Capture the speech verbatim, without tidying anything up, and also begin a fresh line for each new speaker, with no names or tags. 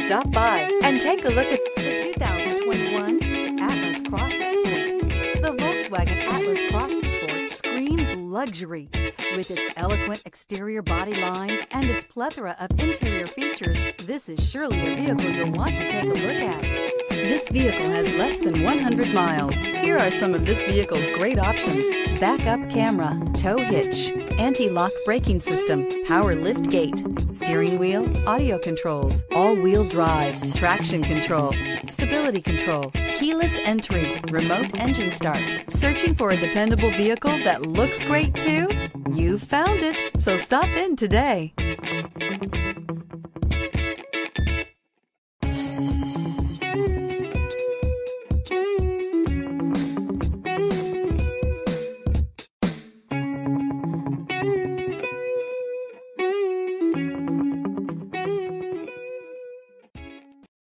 Stop by and take a look at the two thousand twenty-one Atlas Cross Sport. The Volkswagen Atlas Cross Sport screams luxury. With its eloquent exterior body lines and its plethora of interior features, this is surely a vehicle you'll want to take a look at. This vehicle has less than one hundred miles. Here are some of this vehicle's great options: backup camera, tow hitch, anti-lock braking system, power liftgate, steering wheel audio controls, all-wheel drive, traction control, stability control, keyless entry, remote engine start. Searching for a dependable vehicle that looks great too? You found it, so stop in today.